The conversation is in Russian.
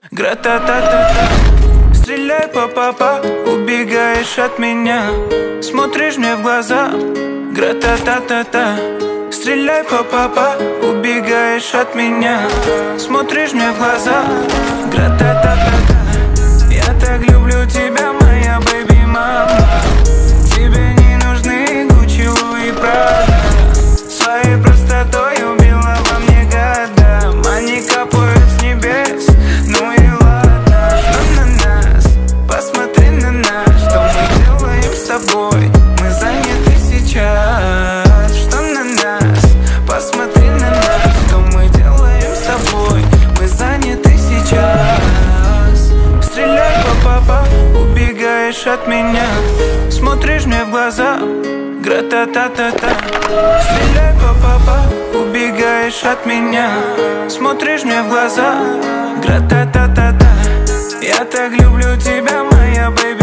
Гра-та-та-та-та. Стреляй, па-па-па, убегаешь от меня, смотришь мне в глаза. Гра-та-та-та-та. Стреляй, па-па-па, убегаешь от меня, смотришь мне в глаза. Гра-та-та-та-та. Я так люблю тебя, моя бэйби-мама. Тебе не нужны Гуччи, Луи, Прада. Своей простотой убила во мне года. Они капают с небес, ну и ладно. Что на нас? Посмотри на нас. Что мы делаем с тобой? Мы заняты сейчас. Что на нас? Посмотри на нас. Что мы делаем с тобой? Мы заняты сейчас. Стреляй, па-па-па, убегаешь от меня, смотришь мне в глаза. Гра-та-та-та-та. Стреляй, па-па-па, убегаешь от меня, смотришь мне в глаза. Гра-та-та-та-та. Я так люблю тебя, моя бэйби.